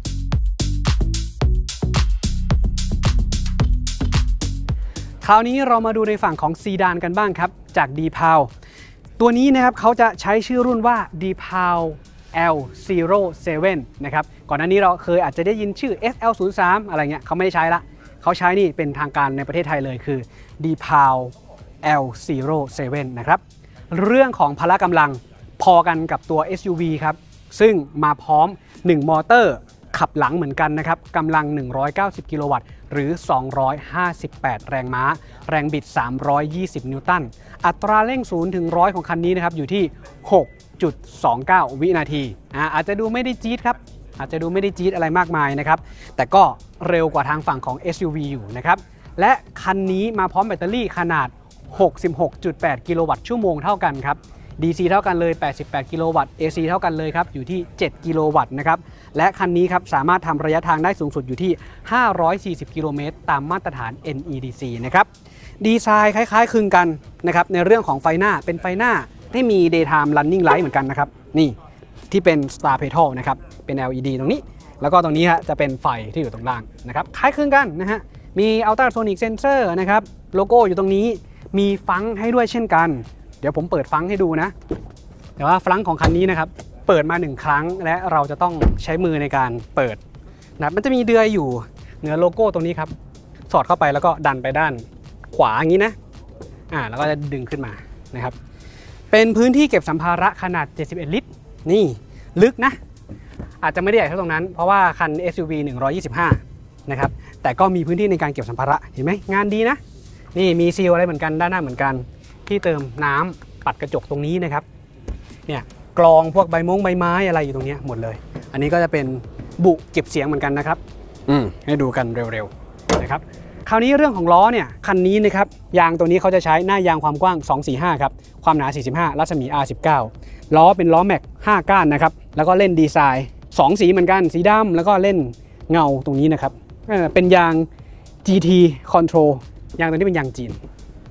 คราวนี้เรามาดูในฝั่งของซีดานกันบ้างครับจาก deepal ตัวนี้นะครับเขาจะใช้ชื่อรุ่นว่า deepal แอล ศูนย์ เจ็ด นะครับก่อนหน้านี้เราเคยอาจจะได้ยินชื่อ เอส แอล ศูนย์ สาม อะไรเงี้ยเขาไม่ได้ใช้ละเขาใช้นี่เป็นทางการในประเทศไทยเลยคือ deepal แอล ศูนย์ เจ็ด นะครับเรื่องของพละกำลังพอกันกับตัว เอส ยู วี ครับซึ่งมาพร้อมหนึ่งมอเตอร์ขับหลังเหมือนกันนะครับกำลังหนึ่งร้อยเก้าสิบกิโลวัตต์หรือสองร้อยห้าสิบแปดแรงม้าแรงบิดสามร้อยยี่สิบนิวตันอัตราเร่งศูนย์ถึงหนึ่งร้อยของคันนี้นะครับอยู่ที่ หกจุดสองเก้า วินาทีอ่าอาจจะดูไม่ได้จี๊ดครับอาจจะดูไม่ได้จี๊ดอะไรมากมายนะครับแต่ก็เร็วกว่าทางฝั่งของ เอส ยู วี อยู่นะครับและคันนี้มาพร้อมแบตเตอรี่ขนาด หกสิบหกจุดแปด กิโลวัตต์ชั่วโมงเท่ากันครับ ดี ซี เท่ากันเลยแปดสิบแปดกิโลวัตต์ เอ ซี เท่ากันเลยครับอยู่ที่เจ็ดกิโลวัตต์นะครับและคันนี้ครับสามารถทำระยะทางได้สูงสุดอยู่ที่ห้าร้อยสี่สิบกิโลเมตรตามมาตรฐาน เอ็น อี ดี ซี นะครับดีไซน์คล้ายๆคลึงกันนะครับในเรื่องของไฟหน้าเป็นไฟหน้าที่มี daytime running light เหมือนกันนะครับนี่ที่เป็น star petal นะครับเป็น แอล อี ดี ตรงนี้แล้วก็ตรงนี้ฮะจะเป็นไฟที่อยู่ตรงล่างนะครับคล้ายคลึงกันนะฮะมี ultrasonic sensor นะครับโลโก้อยู่ตรงนี้มีฟังก์ให้ด้วยเช่นกันเดี๋ยวผมเปิดฟังก์ให้ดูนะแต่ว่าฟังก์ของคันนี้นะครับเปิดมาหนึ่งครั้งและเราจะต้องใช้มือในการเปิดนะมันจะมีเดือยอยู่เหนือโลโก้ตรงนี้ครับสอดเข้าไปแล้วก็ดันไปด้านขวาอย่างนี้นะอ่าแล้วก็จะดึงขึ้นมานะครับเป็นพื้นที่เก็บสัมภาระขนาดเจ็ดสิบเอ็ดลิตรนี่ลึกนะอาจจะไม่ได้ใหญ่เท่าตรงนั้นเพราะว่าคัน เอส ยู วี หนึ่งร้อยยี่สิบห้านะครับแต่ก็มีพื้นที่ในการเก็บสัมภาระเห็นไหมงานดีนะนี่มีซีลอะไรเหมือนกันด้านหน้าเหมือนกันที่เติมน้ำปัดกระจกตรงนี้นะครับเนี่ยกรองพวกใบมงใบไม้อะไรอยู่ตรงนี้หมดเลยอันนี้ก็จะเป็นบุเก็บเสียงเหมือนกันนะครับอืมให้ดูกันเร็วๆนะครับคราวนี้เรื่องของล้อเนี่ยคันนี้นะครับยางตัวนี้เขาจะใช้หน้ายางความกว้างสองสี่ห้าครับความหนาสี่สิบห้ารัศมี อาร์ สิบเก้า ล้อเป็นล้อแม็กห้าก้านนะครับแล้วก็เล่นดีไซน์สองสีเหมือนกันสีดำแล้วก็เล่นเงาตรงนี้นะครับเป็นยาง จี ที Control ยางตัวนี้เป็นยางจีน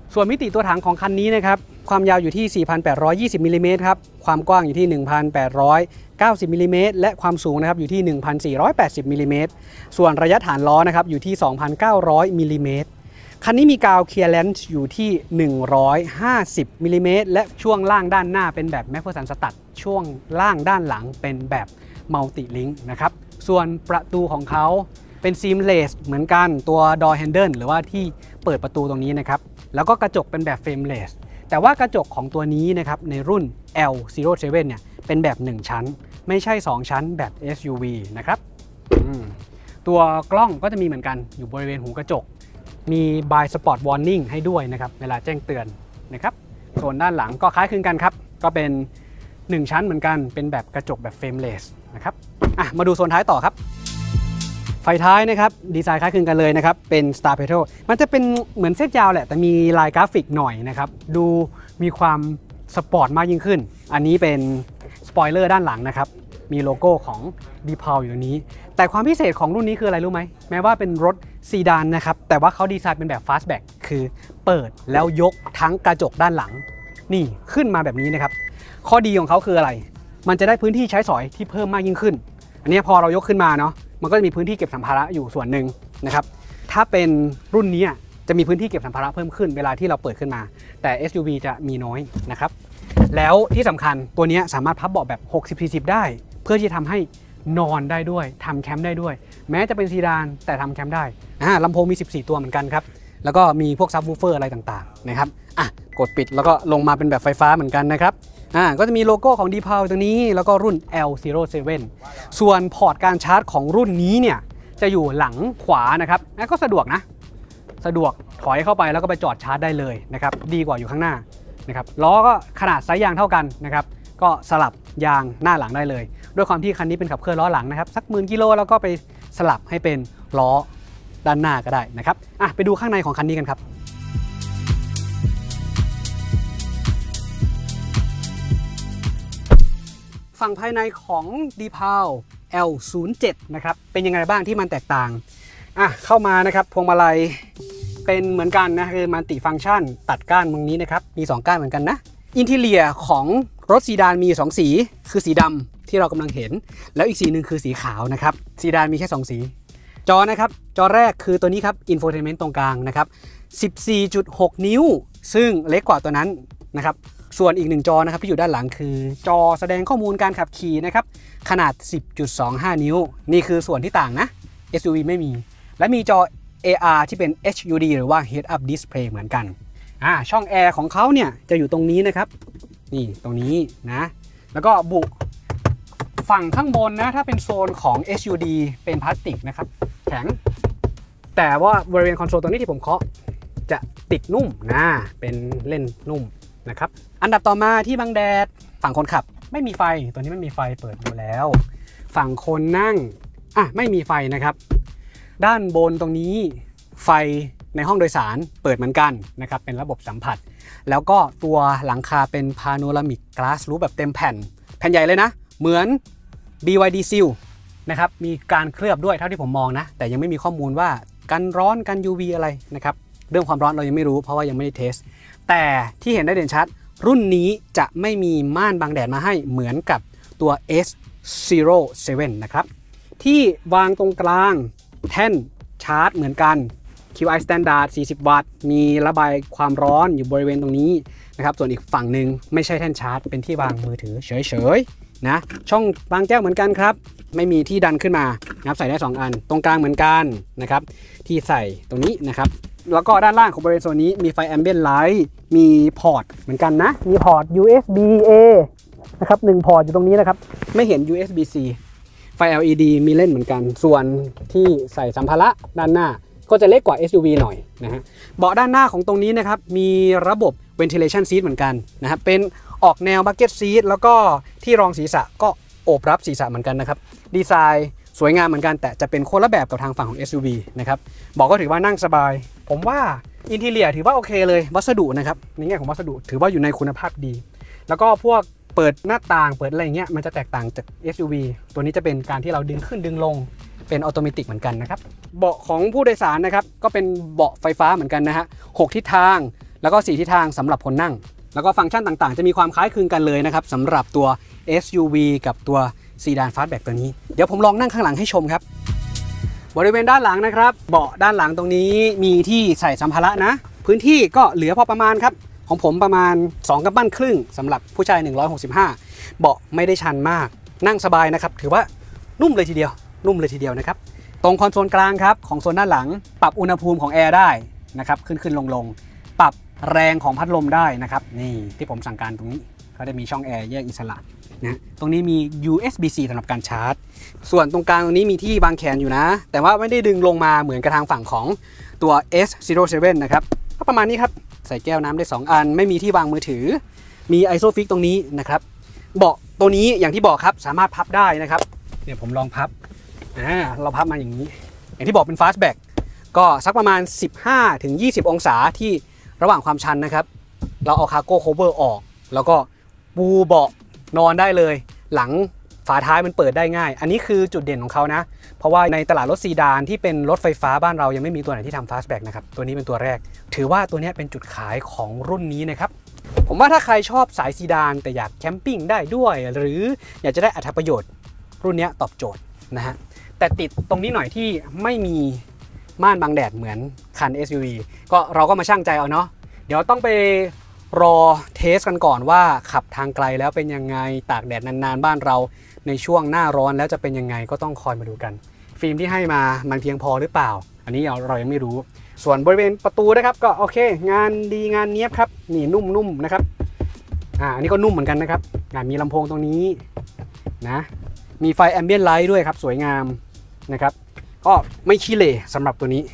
ส่วนมิติตัวถังของคันนี้นะครับความยาวอยู่ที่ สี่พันแปดร้อยยี่สิบ มิลลิเมตรครับความกว้างอยู่ที่ หนึ่งพันแปดร้อยเก้าสิบ มิลลิเมตรและความสูงนะครับอยู่ที่ หนึ่งพันสี่ร้อยแปดสิบ มิลลิเมตรส่วนระยะฐานล้อนะครับอยู่ที่ สองพันเก้าร้อย มิลลิเมตรคันนี้มีกาวเคลียร์แลนซ์อยู่ที่ หนึ่งร้อยห้าสิบ มิลลิเมตรและช่วงล่างด้านหน้าเป็นแบบแมคเฟอร์สันสตัดช่วงล่างด้านหลังเป็นแบบมัลติลิงค์นะครับส่วนประตูของเขาเป็นซีมเลสเหมือนกันตัว door handle หรือว่าที่เปิดประตูตรงนี้นะครับแล้วก็กระจกเป็นแบบเฟรมเลสแต่ว่ากระจกของตัวนี้นะครับในรุ่น แอล ศูนย์ เจ็ด เนี่ยเป็นแบบหนึ่งชั้นไม่ใช่สองชั้นแบบ เอส ยู วี นะครับตัวกล้องก็จะมีเหมือนกันอยู่บริเวณหูกระจกมี blind spot warning ให้ด้วยนะครับเวลาแจ้งเตือนนะครับส่วนด้านหลังก็คล้ายคลึงกันครับก็เป็นหนึ่งชั้นเหมือนกันเป็นแบบกระจกแบบเฟรมเลสนะครับอ่ะมาดูโซนท้ายต่อครับไฟท้ายนะครับดีไซน์คล้ายคลึงกันเลยนะครับเป็น Star Petrol มันจะเป็นเหมือนเส้นยาวแหละแต่มีลายกราฟิกหน่อยนะครับดูมีความสปอร์ตมากยิ่งขึ้นอันนี้เป็นสปอยเลอร์ด้านหลังนะครับมีโลโก้ของ ดี พี เอ แอล อยู่ตรงนี้แต่ความพิเศษของรุ่นนี้คืออะไรรู้ไหมแม้ว่าเป็นรถซีดานนะครับแต่ว่าเขาดีไซน์เป็นแบบ Fastback คือเปิดแล้วยกทั้งกระจกด้านหลังนี่ขึ้นมาแบบนี้นะครับข้อดีของเขาคืออะไรมันจะได้พื้นที่ใช้สอยที่เพิ่มมากยิ่งขึ้นอันนี้พอเรายกขึ้นมาเนาะมันก็จะมีพื้นที่เก็บสัมภาระอยู่ส่วนหนึ่งนะครับถ้าเป็นรุ่นนี้จะมีพื้นที่เก็บสัมภาระเพิ่มขึ้นเวลาที่เราเปิดขึ้นมาแต่ เอส ยู วี จะมีน้อยนะครับแล้วที่สำคัญตัวนี้สามารถพับเบาะแบบ หกสิบ สี่สิบ ได้เพื่อที่จะทำให้นอนได้ด้วยทำแคมป์ได้ด้วยแม้จะเป็นซีดานแต่ทำแคมป์ได้อ่าลำโพงมีสิบสี่ตัวเหมือนกันครับแล้วก็มีพวกซับวูฟเฟอร์อะไรต่างๆนะครับอ่ะกดปิดแล้วก็ลงมาเป็นแบบไฟฟ้าเหมือนกันนะครับอ่าก็จะมีโลโก้ของ ดี พี เอ แอล ตรงนี้แล้วก็รุ่น แอล ศูนย์ เจ็ด ส่วนพอร์ตการชาร์จของรุ่นนี้เนี่ยจะอยู่หลังขวานะครับก็สะดวกนะสะดวกถอยเข้าไปแล้วก็ไปจอดชาร์จได้เลยนะครับดีกว่าอยู่ข้างหน้านะครับล้อก็ขนาดไซส์ยางเท่ากันนะครับก็สลับยางหน้าหลังได้เลยด้วยความที่คันนี้เป็นขับเคลื่อนล้อหลังนะครับสักหมื่นกิโลแล้วก็ไปสลับให้เป็นล้อด้านหน้าก็ได้นะครับอ่ะไปดูข้างในของคันนี้กันครับฝั่งภายในของ ดี พี เอ แอล แอล ศูนย์ เจ็ด นะครับเป็นยังไงบ้างที่มันแตกต่างอ่ะเข้ามานะครับพวงมาลัยเป็นเหมือนกันนะคือมัลติฟังก์ชันตัดก้านตรงนี้นะครับมีสองก้านเหมือนกันนะอินทีเรียของรถซีดานมีสองสีคือสีดำที่เรากำลังเห็นแล้วอีกสีหนึ่งคือสีขาวนะครับซีดานมีแค่สองสีจอนะครับจอแรกคือตัวนี้ครับอินโฟเทนเมนต์ตรงกลางนะครับ สิบสี่จุดหก นิ้วซึ่งเล็กกว่าตัวนั้นนะครับส่วนอีกหนึ่งจอนะครับที่อยู่ด้านหลังคือจอแสดงข้อมูลการขับขี่นะครับขนาด สิบจุดสองห้า นิ้วนี่คือส่วนที่ต่างนะ เอส ยู วี ไม่มีและมีจอ เอ อาร์ ที่เป็น เอช ยู ดี หรือว่า Head Up Display เหมือนกันอ่าช่องแอร์ของเขาเนี่ยจะอยู่ตรงนี้นะครับนี่ตรงนี้นะแล้วก็บุฝั่งข้างบนนะถ้าเป็นโซนของ เอส ยู ดี เป็นพลาสติกนะครับแข็งแต่ว่าบริเวณคอนโซลตรงนี้ที่ผมเคาะจะติดนุ่มนะเป็นเล่นนุ่มนะครับอันดับต่อมาที่บังแดดฝั่งคนขับไม่มีไฟตัวนี้ไม่มีไฟเปิดอยู่แล้วฝั่งคนนั่งอ่ะไม่มีไฟนะครับด้านบนตรงนี้ไฟในห้องโดยสารเปิดเหมือนกันนะครับเป็นระบบสัมผัสแล้วก็ตัวหลังคาเป็นพาโนรามิกกลาสรูฟแบบเต็มแผ่นแผ่นใหญ่เลยนะเหมือน บี วาย ดี Seal นะครับมีการเคลือบด้วยเท่าที่ผมมองนะแต่ยังไม่มีข้อมูลว่ากันร้อนกัน ยู วี อะไรนะครับเรื่องความร้อนเรายังไม่รู้เพราะว่ายังไม่ได้เทสแต่ที่เห็นได้เด่นชัดรุ่นนี้จะไม่มีม่านบังแดดมาให้เหมือนกับตัว เอส ศูนย์ เจ็ด นะครับที่วางตรงกลางแท่นชาร์จเหมือนกัน คิว ไอ Standard สี่สิบ วัตต์มีระบายความร้อนอยู่บริเวณตรงนี้นะครับส่วนอีกฝั่งหนึ่งไม่ใช่แท่นชาร์จเป็นที่วางมือถือเฉยๆนะช่องวางแก้วเหมือนกันครับไม่มีที่ดันขึ้นมานะครับใส่ได้สองอันตรงกลางเหมือนกันนะครับที่ใส่ตรงนี้นะครับแล้วก็ด้านล่างของบริเวณโซนนี้มีไฟแอมเบียนไลท์มีพอร์ตเหมือนกันนะมีพอร์ต ยู เอส บี เอ นะครับหนึ่งพอร์ตอยู่ตรงนี้นะครับไม่เห็น ยู เอส บี ซี ไฟ แอล อี ดี มีเล่นเหมือนกันส่วนที่ใส่สัมภาระด้านหน้าก็จะเล็กกว่า เอส ยู วี หน่อยนะฮะเบาะด้านหน้าของตรงนี้นะครับมีระบบ ventilation seat เหมือนกันนะครับเป็นออกแนว bucket seat แล้วก็ที่รองศีรษะก็โอบรับศีรษะเหมือนกันนะครับดีไซน์สวยงามเหมือนกันแต่จะเป็นคนละแบบกับทางฝั่งของ เอส ยู วี นะครับบอกก็ถือว่านั่งสบายผมว่าอินทีเรียถือว่าโอเคเลยวัสดุนะครับในแง่ของวัสดุถือว่าอยู่ในคุณภาพดีแล้วก็พวกเปิดหน้าต่างเปิดอะไรเงี้ยมันจะแตกต่างจาก เอส ยู วี ตัวนี้จะเป็นการที่เราดึงขึ้นดึงลงเป็นออโตเมติกเหมือนกันนะครับเบาะของผู้โดยสารนะครับก็เป็นเบาะไฟฟ้าเหมือนกันนะฮะหกทิศทางแล้วก็สี่ทิศทางสำหรับคนนั่งแล้วก็ฟังก์ชันต่างๆจะมีความคล้ายคลึงกันเลยนะครับสำหรับตัว เอส ยู วี กับตัวซีดานฟาสต์แบ็กตัวนี้เดี๋ยวผมลองนั่งข้างหลังให้ชมครับบริเวณด้านหลังนะครับเบาะด้านหลังตรงนี้มีที่ใส่สัมภาระนะพื้นที่ก็เหลือพอประมาณครับของผมประมาณสองกำปั้นครึ่งสำหรับผู้ชายหนึ่งร้อยหกสิบห้าเบาะไม่ได้ชันมากนั่งสบายนะครับถือว่านุ่มเลยทีเดียวนุ่มเลยทีเดียวนะครับตรงคอนโซลกลางครับของโซนด้านหลังปรับอุณหภูมิของแอร์ได้นะครับขึ้นขึ้นลงลงปรับแรงของพัดลมได้นะครับนี่ที่ผมสั่งการตรงนี้เขาจะมีช่องแอร์แยกอิสระนะตรงนี้มี ยู เอส บี ซี สำหรับการชาร์จส่วนตรงกลางตรงนี้มีที่วางแขนอยู่นะแต่ว่าไม่ได้ดึงลงมาเหมือนกับทางฝั่งของตัว เอส ศูนย์ เซเว่น นะครับก็ประมาณนี้ครับใส่แก้วน้ำได้สองอันไม่มีที่วางมือถือมีไอโซฟิกตรงนี้นะครับเบาะตัวนี้อย่างที่บอกครับสามารถพับได้นะครับเดี๋ยวผมลองพับอ่าเราพับมาอย่างนี้อย่างที่บอกเป็นฟาสต์แบ็กก็สักประมาณ สิบห้าถึงยี่สิบ องศาที่ระหว่างความชันนะครับเราเอาคาร์โก้โคเวอร์ออกแล้วก็ปูเบาะนอนได้เลยหลังฝาท้ายมันเปิดได้ง่ายอันนี้คือจุดเด่นของเขานะเพราะว่าในตลาดรถซีดานที่เป็นรถไฟฟ้าบ้านเรายังไม่มีตัวไหนที่ทำฟาสต์แบ็กนะครับตัวนี้เป็นตัวแรกถือว่าตัวนี้เป็นจุดขายของรุ่นนี้นะครับผมว่าถ้าใครชอบสายซีดานแต่อยากแคมปิ้งได้ด้วยหรืออยากจะได้อรรถประโยชน์รุ่นนี้ตอบโจทย์นะฮะแต่ติดตรงนี้หน่อยที่ไม่มีม่านบังแดดเหมือนคัน เอส ยู วี ก็เราก็มาชั่งใจเอาเนาะเดี๋ยวต้องไปรอเทสกันก่อนว่าขับทางไกลแล้วเป็นยังไงตากแดดนานๆบ้านเราในช่วงหน้าร้อนแล้วจะเป็นยังไงก็ต้องคอยมาดูกันฟิล์มที่ให้มามันเพียงพอหรือเปล่าอันนี้เรายังไม่รู้ส่วนบริเวณประตูนะครับก็โอเคงานดีงานเนี้ยบครับนี่นุ่มๆนะครับอ่าอันนี้ก็นุ่มเหมือนกันนะครับมีลำโพงตรงนี้นะมีไฟแอมเบียนไลท์ด้วยครับสวยงามนะครับก็ไม่ขี้เหร่สำหรับตัวนี้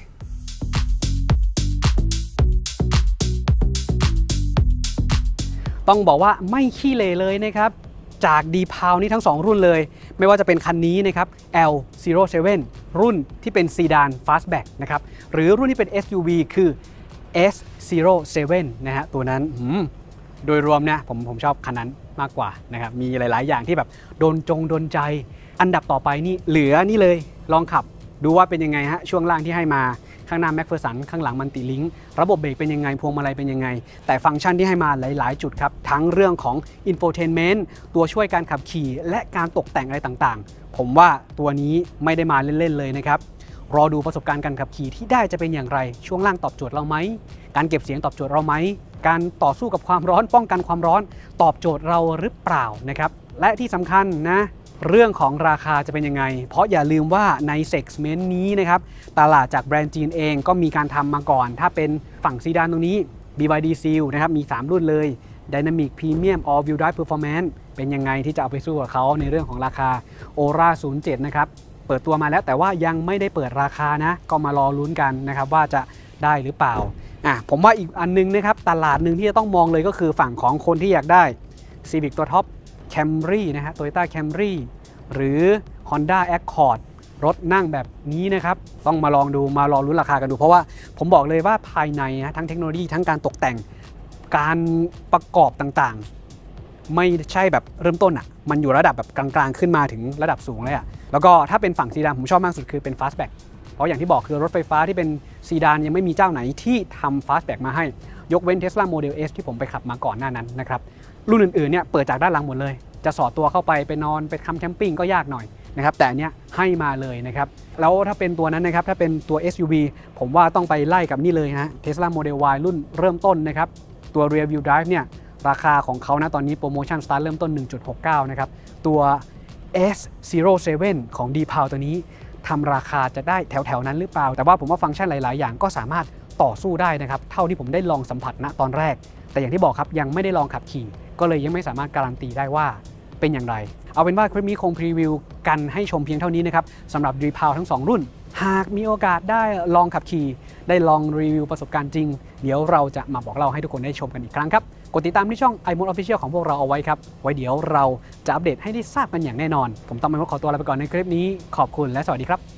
ต้องบอกว่าไม่ขี้เหร่เลยนะครับจาก ดี พี เอ แอล นี่ทั้งสองรุ่นเลยไม่ว่าจะเป็นคันนี้นะครับ แอล ศูนย์ เซเว่น รุ่นที่เป็นซีดานฟาสต์แบ็กนะครับหรือรุ่นที่เป็น เอส ยู วี คือ เอส ศูนย์ เซเว่น นะฮะตัวนั้นโดยรวมเนี่ยผมผมชอบคันนั้นมากกว่านะครับมีหลายๆอย่างที่แบบโดนจงโดนใจอันดับต่อไปนี่เหลือนี่เลยลองขับดูว่าเป็นยังไงฮะช่วงล่างที่ให้มาข้างหน้าแม็กเฟอร์สันข้างหลังมันติลิงก์ระบบเบรกเป็นยังไงพวงมาลัยเป็นยังไงแต่ฟังก์ชันที่ให้มาหลายๆจุดครับทั้งเรื่องของอินโฟเทนเมนต์ตัวช่วยการขับขี่และการตกแต่งอะไรต่างๆผมว่าตัวนี้ไม่ได้มาเล่นๆเลยนะครับรอดูประสบการณ์การขับขี่ที่ได้จะเป็นอย่างไรช่วงล่างตอบโจทย์เราไหมการเก็บเสียงตอบโจทย์เราไหมการต่อสู้กับความร้อนป้องกันความร้อนตอบโจทย์เราหรือเปล่านะครับและที่สำคัญนะเรื่องของราคาจะเป็นยังไงเพราะอย่าลืมว่าในเซกเมนต์นี้นะครับตลาดจากแบรนด์จีนเองก็มีการทำมาก่อนถ้าเป็นฝั่งซีดานตรงนี้ บี วาย ดี Seal นะครับมีสามรุ่นเลย Dynamic Premium All Wheel Drive Performance เป็นยังไงที่จะเอาไปสู้กับเขาในเรื่องของราคา โอ อาร์ เอ ศูนย์ เจ็ด นะครับเปิดตัวมาแล้วแต่ว่ายังไม่ได้เปิดราคานะก็มารอลุ้นกันนะครับว่าจะได้หรือเปล่าอ่ะผมว่าอีกอันนึงนะครับตลาดหนึ่งที่จะต้องมองเลยก็คือฝั่งของคนที่อยากได้ Civic ตัวท็อป Camry นะฮะ Toyota Camry หรือ Honda Accord รถนั่งแบบนี้นะครับต้องมาลองดูมารอลุ้นราคากันดูเพราะว่าผมบอกเลยว่าภายในนะทั้งเทคโนโลยีทั้งการตกแต่งการประกอบต่างๆไม่ใช่แบบเริ่มต้นอ่ะมันอยู่ระดับแบบกลางๆขึ้นมาถึงระดับสูงเลยอ่ะแล้วก็ถ้าเป็นฝั่งซีดานผมชอบมากสุดคือเป็น Fastback เพราะอย่างที่บอกคือรถไฟฟ้าที่เป็นซีดานยังไม่มีเจ้าไหนที่ทำ Fastback มาให้ยกเว้น Tesla Model S ที่ผมไปขับมาก่อนหน้านั้นนะครับรุ่นอื่นๆเนี่ยเปิดจากด้านหลังหมดเลยจะสอดตัวเข้าไปไปนอนไปทำแคมปิ้งก็ยากหน่อยนะครับแต่อันเนี้ยให้มาเลยนะครับแล้วถ้าเป็นตัวนั้นนะครับถ้าเป็นตัว เอส ยู วี ผมว่าต้องไปไล่กับนี่เลยนะ Tesla Model Y รุ่นเริ่มต้นนะครับตัว Rear Wheel Drive เนี่ยราคาของเขานะตอนนี้โปรโมชั่นสตาร์ทเริ่มต้น หนึ่งจุดหกเก้า นะครับตัว เอส ศูนย์ เซเว่น ของ ดี พี เอ แอล ตัวนี้ทำราคาจะได้แถวๆนั้นหรือเปล่าแต่ว่าผมว่าฟังก์ชันหลายๆอย่างก็สามารถต่อสู้ได้นะครับเท่าที่ผมได้ลองสัมผัสณตอนแรกแต่อย่างที่บอกครับยังไม่ได้ลองขับขี่ก็เลยยังไม่สามารถการันตีได้ว่าเป็นอย่างไรเอาเป็นว่าคลิปนี้คงพรีวิวกันให้ชมเพียงเท่านี้นะครับสำหรับ ดี พี เอ แอล ทั้งสองรุ่นหากมีโอกาสได้ลองขับขี่ได้ลองรีวิวประสบการณ์จริงเดี๋ยวเราจะมาบอกเล่าให้ทุกคนได้ชมกันอีกครั้งครับกดติดตามที่ช่อง iMode Official ของพวกเราเอาไว้ครับไว้เดี๋ยวเราจะอัปเดตให้ได้ทราบกันอย่างแน่นอนผมต้องไปขอตัวลาไปก่อนในคลิปนี้ขอบคุณและสวัสดีครับ